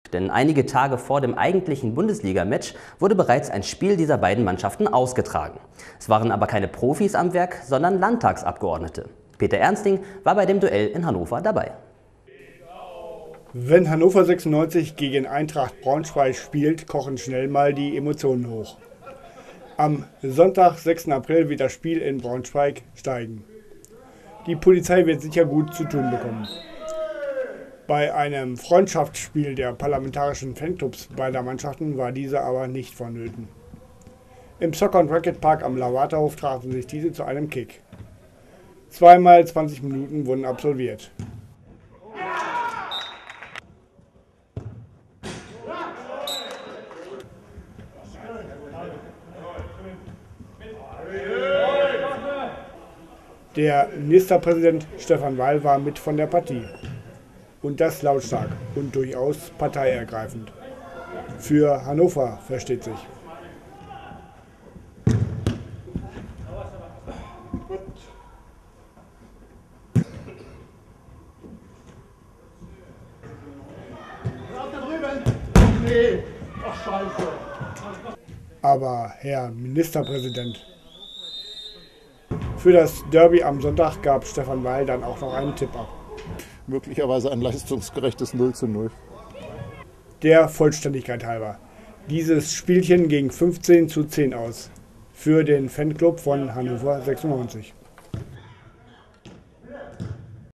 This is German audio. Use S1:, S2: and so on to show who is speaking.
S1: Denn einige Tage vor dem eigentlichen Bundesliga-Match wurde bereits ein Spiel dieser beiden Mannschaften ausgetragen. Es waren aber keine Profis am Werk, sondern Landtagsabgeordnete. Peter Ernsting war bei dem Duell in Hannover dabei.
S2: Wenn Hannover 96 gegen Eintracht Braunschweig spielt, kochen schnell mal die Emotionen hoch. Am Sonntag, 6. April, wird das Spiel in Braunschweig steigen. Die Polizei wird sicher gut zu tun bekommen. Bei einem Freundschaftsspiel der parlamentarischen Fanclubs beider Mannschaften war diese aber nicht vonnöten. Im Soccer- und Racquetpark am Lavaterhof trafen sich diese zu einem Kick. Zweimal 20 Minuten wurden absolviert. Der Ministerpräsident Stefan Weil war mit von der Partie. Und das lautstark und durchaus parteiergreifend. Für Hannover, versteht sich. Aber Herr Ministerpräsident, für das Derby am Sonntag gab Stefan Weil dann auch noch einen Tipp ab.
S3: Möglicherweise ein leistungsgerechtes 0:0.
S2: Der Vollständigkeit halber. Dieses Spielchen ging 15:10 aus. Für den Fanclub von Hannover 96.